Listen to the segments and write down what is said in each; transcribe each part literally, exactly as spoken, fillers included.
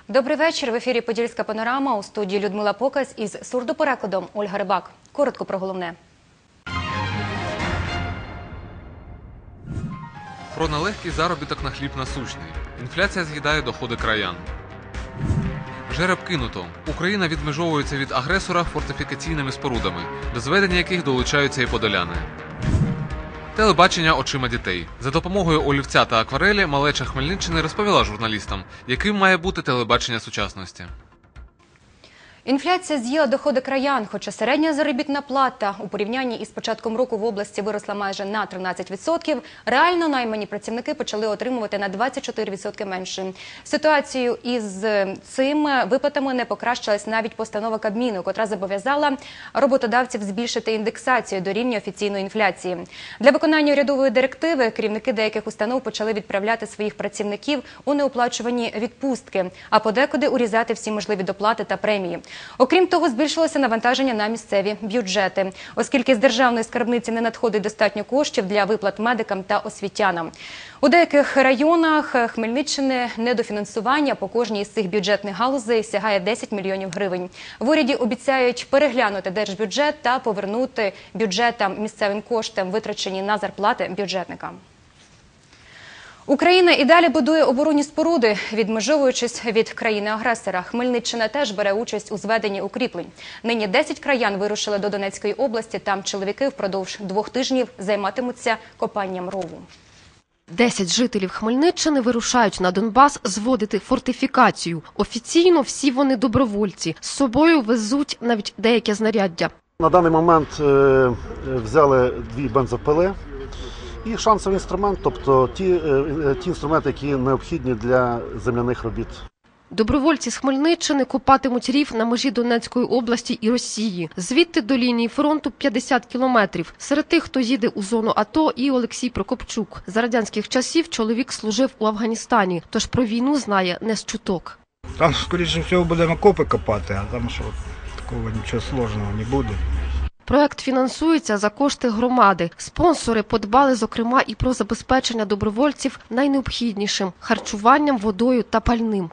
Добрий вечір. В ефірі «Подільська панорама», у студії Людмила Покась із сурдоперекладом Ольга Рибак. Коротко про головне. Про нелегкий заробіток на хліб насущний. Інфляція з'їдає доходи краян. Жереб кинуто. Україна відмежовується від агресора фортифікаційними спорудами, до зведення яких долучаються і подоляни. Телебачення очима дітей. За допомогою олівця та акварелі малеча Хмельниччини розповіла журналістам, яким має бути телебачення сучасності. Інфляція з'їла доходи краян, хоча середня заробітна плата у порівнянні із початком року в області виросла майже на тринадцять відсотків, реально наймані працівники почали отримувати на двадцять чотири відсотки менше. Ситуацію із цим виплатами не покращилась навіть постанова Кабміну, котра зобов'язала роботодавців збільшити індексацію до рівня офіційної інфляції. Для виконання урядової директиви керівники деяких установ почали відправляти своїх працівників у неоплачувані відпустки, а подекуди урізати всі можливі доплати та премії. Окрім того, збільшилося навантаження на місцеві бюджети, оскільки з державної скарбниці не надходить достатньо коштів для виплат медикам та освітянам. У деяких районах Хмельниччини недофінансування по кожній із цих бюджетних галузей сягає десять мільйонів гривень. В уряді обіцяють переглянути держбюджет та повернути бюджетам місцевим коштам, витрачені на зарплати бюджетникам. Україна і далі будує оборонні споруди, відмежовуючись від країни-агресора. Хмельниччина теж бере участь у зведенні укріплень. Нині десять краян вирушили до Донецької області. Там чоловіки впродовж двох тижнів займатимуться копанням рову. Десять жителів Хмельниччини вирушають на Донбас зводити фортифікацію. Офіційно всі вони добровольці. З собою везуть навіть деяке знаряддя. На даний момент е, взяли дві бензопили і шансовий інструмент, тобто ті, е, ті інструменти, які необхідні для земляних робіт. Добровольці з Хмельниччини копатимуть рів на межі Донецької області і Росії. Звідти до лінії фронту п'ятдесят кілометрів. Серед тих, хто їде у зону АТО, і Олексій Прокопчук. За радянських часів чоловік служив у Афганістані, тож про війну знає не з чуток. Там, скоріше всього, будемо копи копати, а там що, такого нічого складного не буде. Проект фінансується за кошти громади. Спонсори подбали, зокрема, і про забезпечення добровольців найнеобхіднішим – харчуванням, водою та пальним.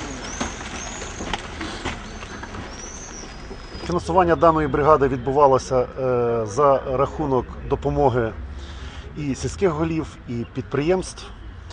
Фінансування даної бригади відбувалося за рахунок допомоги і сільських голів, і підприємств.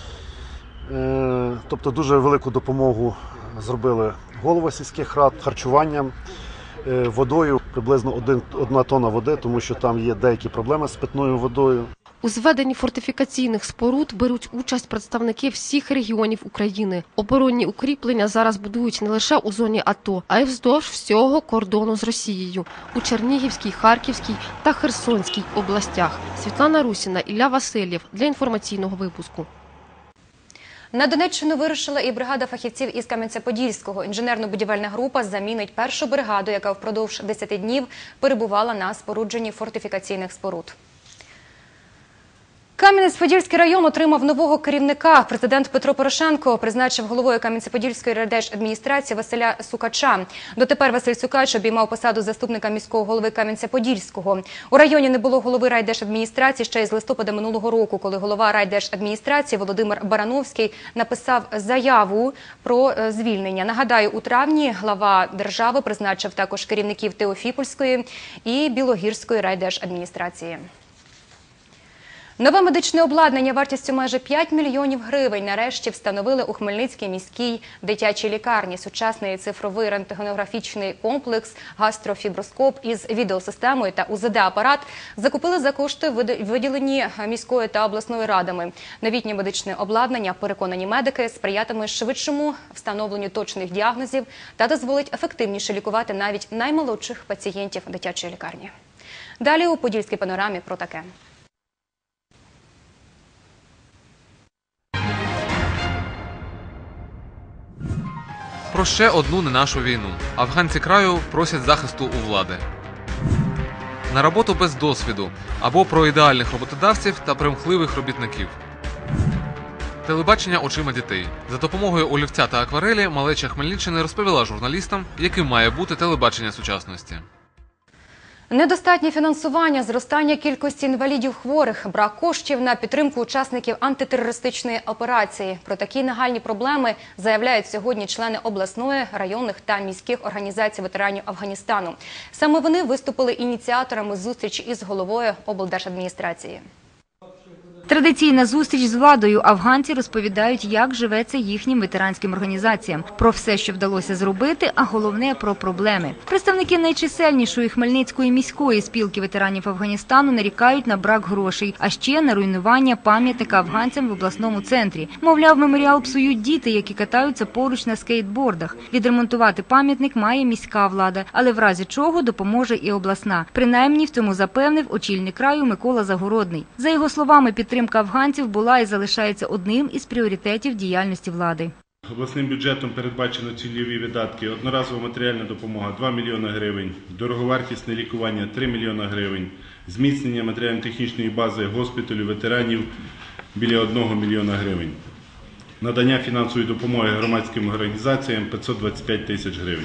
Тобто дуже велику допомогу зробили голови сільських рад харчуванням, водою, приблизно один, одна тонна води, тому що там є деякі проблеми з питною водою. У зведенні фортифікаційних споруд беруть участь представники всіх регіонів України. Оборонні укріплення зараз будують не лише у зоні АТО, а й вздовж всього кордону з Росією – у Чернігівській, Харківській та Херсонській областях. Світлана Русіна, Ілля Васильєв для інформаційного випуску. На Донеччину вирушила і бригада фахівців із Кам'янця-Подільського. Інженерно-будівельна група замінить першу бригаду, яка впродовж десяти днів перебувала на спорудженні фортифікаційних споруд. Кам'янець-Подільський район отримав нового керівника. Президент Петро Порошенко призначив головою Кам'янець-Подільської райдержадміністрації Василя Сукача. Дотепер Василь Сукач обіймав посаду заступника міського голови Кам'янця-Подільського. У районі не було голови райдержадміністрації ще із листопада минулого року, коли голова райдержадміністрації Володимир Барановський написав заяву про звільнення. Нагадаю, у травні глава держави призначив також керівників Теофіпольської і Білогірської райдержадміністрації. Нове медичне обладнання вартістю майже п'ять мільйонів гривень нарешті встановили у Хмельницькій міській дитячій лікарні. Сучасний цифровий рентгенографічний комплекс, гастрофіброскоп із відеосистемою та У З Д-апарат закупили за кошти, виділені міською та обласною радами. Новітнє медичне обладнання, переконані медики, сприятиме швидшому встановленню точних діагнозів та дозволить ефективніше лікувати навіть наймолодших пацієнтів дитячої лікарні. Далі у Подільській панорамі про таке. Про ще одну не нашу війну. Афганці краю просять захисту у влади. На роботу без досвіду або про ідеальних роботодавців та примхливих робітників. Телебачення очима дітей. За допомогою олівця та акварелі малеча Хмельниччини розповіла журналістам, яким має бути телебачення сучасності. Недостатнє фінансування, зростання кількості інвалідів хворих, брак коштів на підтримку учасників антитерористичної операції. Про такі нагальні проблеми заявляють сьогодні члени обласної, районних та міських організацій ветеранів Афганістану. Саме вони виступили ініціаторами зустрічі із головою облдержадміністрації. Традиційна зустріч з владою. Афганці розповідають, як живеться їхнім ветеранським організаціям. Про все, що вдалося зробити, а головне – про проблеми. Представники найчисельнішої Хмельницької міської спілки ветеранів Афганістану нарікають на брак грошей, а ще на руйнування пам'ятника афганцям в обласному центрі. Мовляв, меморіал псують діти, які катаються поруч на скейтбордах. Відремонтувати пам'ятник має міська влада, але в разі чого допоможе і обласна. Принаймні в цьому запевнив очільник краю Микола Загородний. За його словами, підтримка Підтримка афганців була і залишається одним із пріоритетів діяльності влади. Обласним бюджетом передбачено цільові видатки, одноразова матеріальна допомога – два мільйони гривень, дороговартісне лікування – три мільйони гривень, зміцнення матеріально-технічної бази госпіталю ветеранів – біля одного мільйона гривень, надання фінансової допомоги громадським організаціям – п'ятсот двадцять п'ять тисяч гривень.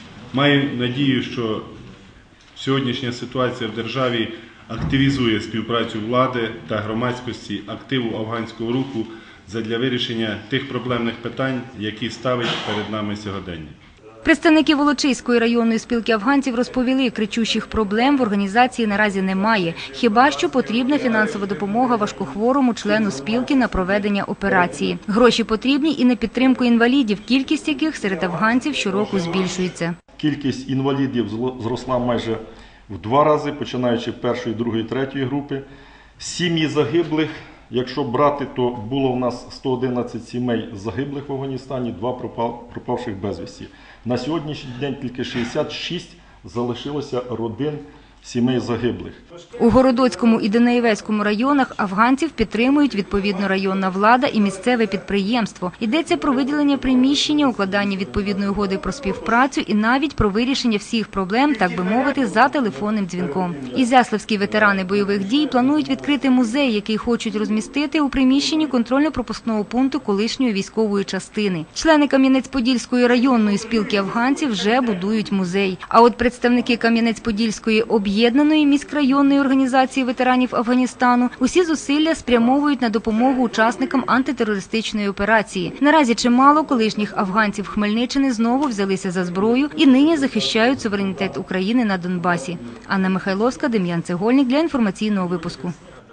Маю надію, що сьогоднішня ситуація в державі активізує співпрацю влади та громадськості, активу афганського руху задля вирішення тих проблемних питань, які ставить перед нами сьогодення. Представники Волочиської районної спілки афганців розповіли, кричущих проблем в організації наразі немає. Хіба що потрібна фінансова допомога важкохворому члену спілки на проведення операції. Гроші потрібні і на підтримку інвалідів, кількість яких серед афганців щороку збільшується. Кількість інвалідів зросла майже в два рази, починаючи першої, другої, третьої групи. Сім'ї загиблих, якщо брати, то було в нас сто одинадцять сімей загиблих в Афганістані, два пропавших безвісті. На сьогоднішній день тільки шістдесят шість залишилося родин сімей загиблих. У Городоцькому і Денаєвецькому районах афганців підтримують відповідно районна влада і місцеве підприємство. Йдеться про виділення приміщення, укладання відповідної угоди про співпрацю і навіть про вирішення всіх проблем, так би мовити, за телефонним дзвінком. Ізяславські ветерани бойових дій планують відкрити музей, який хочуть розмістити у приміщенні контрольно-пропускного пункту колишньої військової частини. Члени Кам'янець-Подільської районної спілки афганців вже будують музей. А от представники Кам'янець-Подільської об'єднаної міськрайонної організації ветеранів Афганістану усі зусилля спрямовують на допомогу учасникам антитерористичної операції. Наразі чимало колишніх афганців Хмельниччини знову взялися за зброю і нині захищають суверенітет України на Донбасі. Анна Михайловська, Дем'ян Цегольник для інформаційного випуску.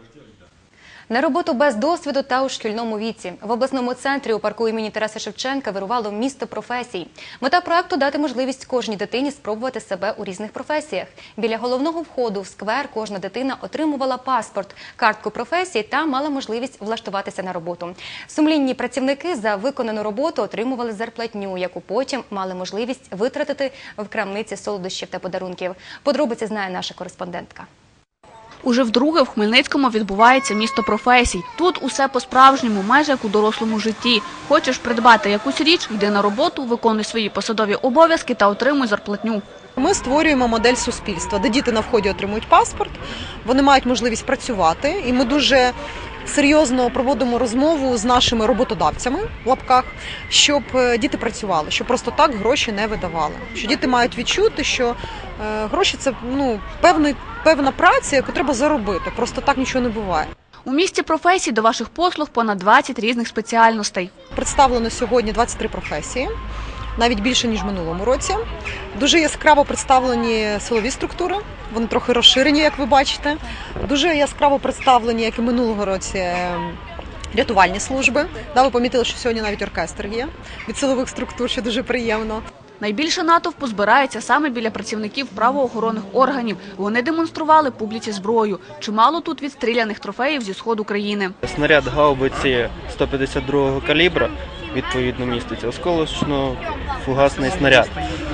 На роботу без досвіду та у шкільному віці. В обласному центрі у парку імені Тараса Шевченка вирувало місто професій. Мета проекту – дати можливість кожній дитині спробувати себе у різних професіях. Біля головного входу в сквер кожна дитина отримувала паспорт, картку професії та мала можливість влаштуватися на роботу. Сумлінні працівники за виконану роботу отримували зарплатню, яку потім мали можливість витратити в крамниці солодощів та подарунків. Подробиці знає наша кореспондентка. Уже вдруге в Хмельницькому відбувається місто професій. Тут усе по-справжньому, майже як у дорослому житті. Хочеш придбати якусь річ – йди на роботу, виконуй свої посадові обов'язки та отримуй зарплатню. Ми створюємо модель суспільства, де діти на вході отримують паспорт, вони мають можливість працювати, і ми дуже серйозно проводимо розмову з нашими роботодавцями, в лапках, щоб діти працювали, щоб просто так гроші не видавали. Що діти мають відчути, що е, гроші – це ну, певний, певна праця, яку треба заробити, просто так нічого не буває. У місті професій до ваших послуг понад двадцять різних спеціальностей. Представлено сьогодні двадцять три професії. Навіть більше, ніж в минулому році. Дуже яскраво представлені силові структури, вони трохи розширені, як ви бачите. Дуже яскраво представлені, як і минулого році, рятувальні служби. Да, ви помітили, що сьогодні навіть оркестр є від силових структур, що дуже приємно. Найбільше натовпу збирається саме біля працівників правоохоронних органів. Вони демонстрували публіці зброю. Чимало тут відстріляних трофеїв зі сходу країни. Снаряд гаубиці сто п'ятдесят другого калібра, відповідно, міститься осколочно-фугасний снаряд.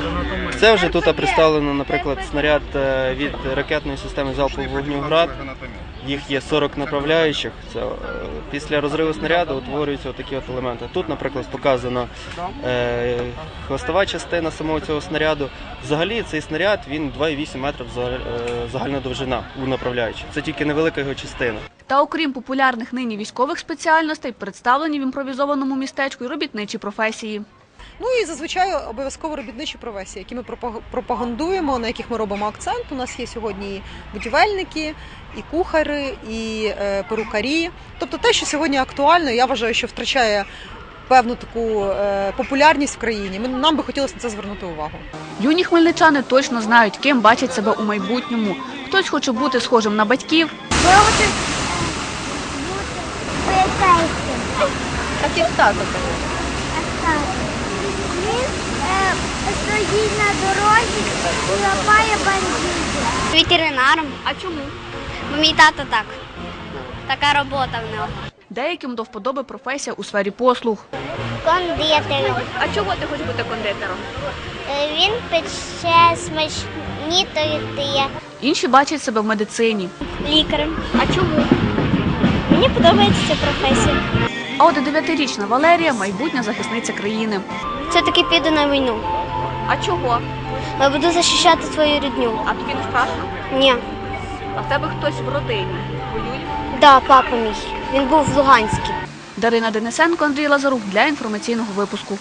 Це вже тут представлено, наприклад, снаряд від ракетної системи залпового вогню «Град». Їх є сорок направляючих. Це, після розриву снаряду утворюються такі от елементи. Тут, наприклад, показана е, хвостова частина самого цього снаряду. Взагалі цей снаряд, він два і вісім метрів загальна довжина у направляючих. Це тільки невелика його частина. Та окрім популярних нині військових спеціальностей, представлені в імпровізованому містечку й робітничі професії. Ну і зазвичай обов'язково робітничі професії, які ми пропагандуємо, на яких ми робимо акцент. У нас є сьогодні і будівельники, і кухари, і е, перукарі. Тобто те, що сьогодні актуально, я вважаю, що втрачає певну таку е, популярність в країні. Ми, нам би хотілося на це звернути увагу. Юні хмельничани точно знають, ким бачать себе у майбутньому. Хтось хоче бути схожим на батьків. А як тато тебе? Він е, стоїть на дорозі і лапає бандитів. Ветеринаром. А чому? Бо мій тато так. Така робота в нього. Деяким до вподоби професія у сфері послуг. Кондитер. А чого ти хочеш бути кондитером? Е, Він пече смачні торти. Інші бачать себе в медицині. Лікарем. А чому? Мені подобається ця професія. А от дев'ятирічна Валерія – майбутня захисниця країни. Все-таки піду на війну. А чого? Я буду захищати свою рідню. А тобі не страшно? Ні. А в тебе хтось в родині воює? Да, папа мій. Він був в Луганську. Дарина Денисенко, Андрій Лазарук для інформаційного випуску.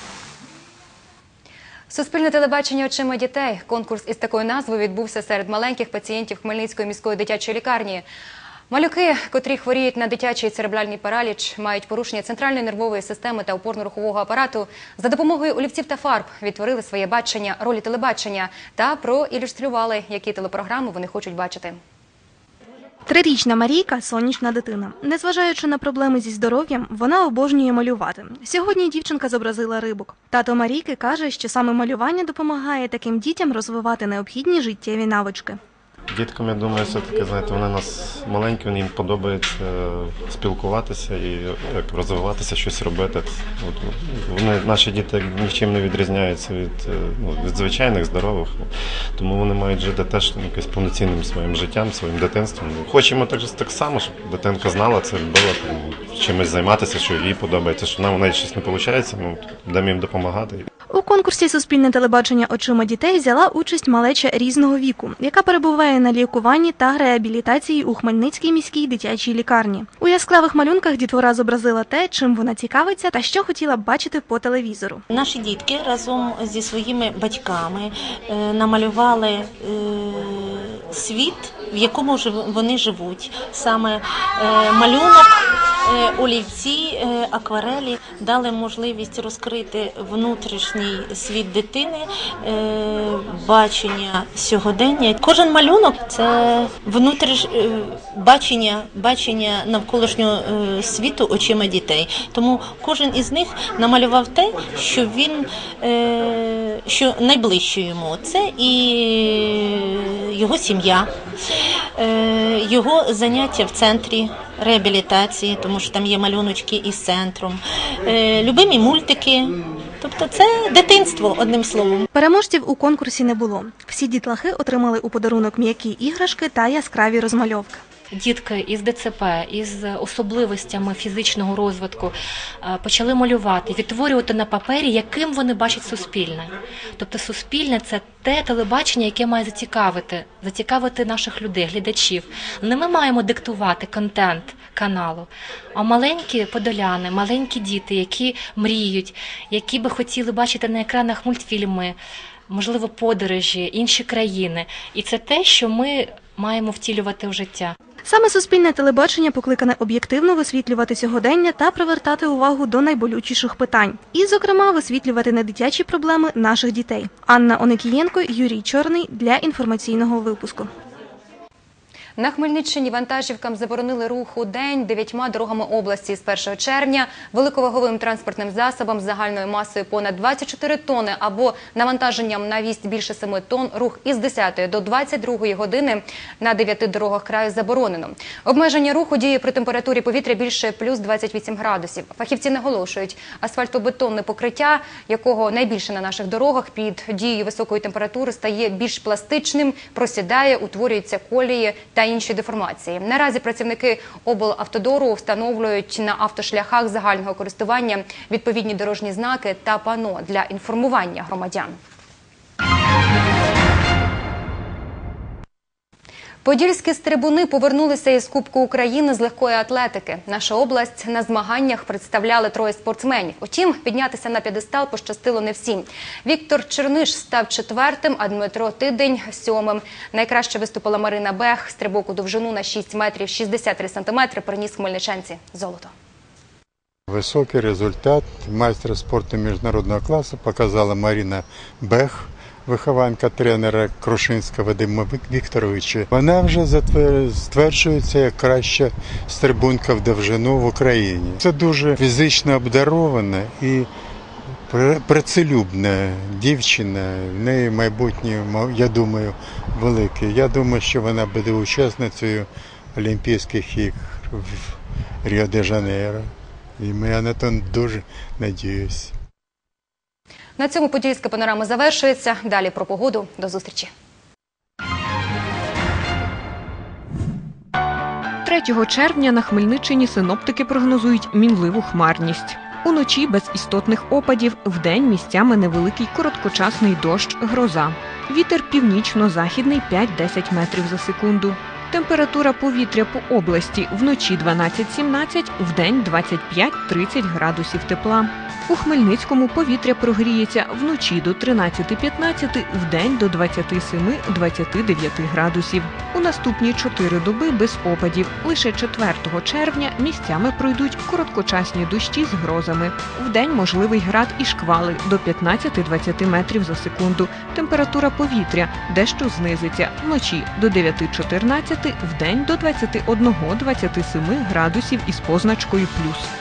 Суспільне телебачення «Очима дітей». Конкурс із такою назвою відбувся серед маленьких пацієнтів Хмельницької міської дитячої лікарні. Малюки, котрі хворіють на дитячий церебральний параліч, мають порушення центральної нервової системи та опорно-рухового апарату, за допомогою олівців та фарб відтворили своє бачення ролі телебачення та проілюстрували, які телепрограми вони хочуть бачити. Трирічна Марійка – сонячна дитина. Незважаючи на проблеми зі здоров'ям, вона обожнює малювати. Сьогодні дівчинка зобразила рибок. Тато Марійки каже, що саме малювання допомагає таким дітям розвивати необхідні життєві навички. Діткам, я думаю, все-таки, знаєте, вони у нас маленькі, їм подобається спілкуватися і як, розвиватися, щось робити. От, вони, наші діти нічим не відрізняються від, ну, від звичайних, здорових, тому вони мають жити теж якось повноцінним своїм життям, своїм дитинством. Хочемо так, так само, щоб дитинка знала це, любила чимось займатися, що їй подобається, що нам у неї щось не виходить, ну, будемо їм допомагати. У конкурсі «Суспільне телебачення очима дітей» взяла участь малеча різного віку, яка перебуває на лікуванні та реабілітації у Хмельницькій міській дитячій лікарні. У яскравих малюнках дітвора зобразила те, чим вона цікавиться та що хотіла б бачити по телевізору. Наші дітки разом зі своїми батьками е, намалювали е, світ, в якому вони живуть. Саме е, малюнок, е, олівці, е, акварелі дали можливість розкрити внутрішній світ дитини, е, бачення сьогодення. Кожен малюнок – це внутріш... е, бачення, бачення навколишнього е, світу очима дітей. Тому кожен із них намалював те, що він, е, що найближче йому. Це і його сім'я, е, його заняття в центрі реабілітації, тому що там є малюночки із центром, е, любимі мультики. Тобто це дитинство, одним словом. Переможців у конкурсі не було. Всі дітлахи отримали у подарунок м'які іграшки та яскраві розмальовки. Дітки із ДЦП, із особливостями фізичного розвитку почали малювати, відтворювати на папері, яким вони бачать суспільне. Тобто суспільне – це те телебачення, яке має зацікавити, зацікавити наших людей, глядачів. Не ми маємо диктувати контент каналу, а маленькі подоляни, маленькі діти, які мріють, які би хотіли бачити на екранах мультфільми, можливо, подорожі, інші країни. І це те, що ми маємо втілювати в життя. Саме суспільне телебачення покликане об'єктивно висвітлювати сьогодення та привертати увагу до найболючіших питань. І, зокрема, висвітлювати недитячі проблеми наших дітей. Анна Оникієнко, Юрій Чорний для інформаційного випуску. На Хмельниччині вантажівкам заборонили рух у день дев'ятьма дорогами області з першого червня. Великоваговим транспортним засобам з загальною масою понад двадцять чотири тонни або навантаженням на вісь більше семи тонн рух із десятої до двадцять другої години на дев'яти дорогах краю заборонено. Обмеження руху діє при температурі повітря більше плюс двадцять вісім градусів. Фахівці наголошують, асфальтобетонне покриття, якого найбільше на наших дорогах, під дією високої температури стає більш пластичним, просідає, утворюються колії та інші деформації. Наразі працівники облавтодору встановлюють на автошляхах загального користування відповідні дорожні знаки та пано для інформування громадян. Подільські стрибуни повернулися із Кубку України з легкої атлетики. Наша область на змаганнях представляли троє спортсменів. Утім, піднятися на п'єдестал пощастило не всім. Віктор Черниш став четвертим, а Дмитро Тидень – сьомим. Найкраще виступила Марина Бех. Стрибок у довжину на шість метрів шістдесят три сантиметри приніс хмельничанці золото. Високий результат майстра спорту міжнародного класу показала Марина Бех, вихованка тренера Крушинського Вадима Вікторовича. Вона вже стверджується як краща стрибунка в довжину в Україні. Це дуже фізично обдарована і працелюбна дівчина. В неї майбутнє, я думаю, велике. Я думаю, що вона буде учасницею Олімпійських ігор в Ріо-де-Жанейро. І я на то дуже надіюсь. На цьому подільська панорама завершується. Далі про погоду. До зустрічі. третього червня на Хмельниччині синоптики прогнозують мінливу хмарність. Уночі без істотних опадів, вдень місцями невеликий короткочасний дощ, гроза. Вітер північно-західний п'ять-десять метрів за секунду. Температура повітря по області вночі дванадцять-сімнадцять, вдень двадцять п'ять-тридцять градусів тепла. У Хмельницькому повітря прогріється вночі до тринадцяти-п'ятнадцяти, вдень до двадцяти семи-двадцяти дев'яти градусів. У наступні чотири доби без опадів. Лише четвертого червня місцями пройдуть короткочасні дощі з грозами. Вдень можливий град і шквали до п'ятнадцяти-двадцяти метрів за секунду. Температура повітря дещо знизиться вночі до дев'яти-чотирнадцяти, вдень до двадцяти одного-двадцяти семи градусів із позначкою плюс.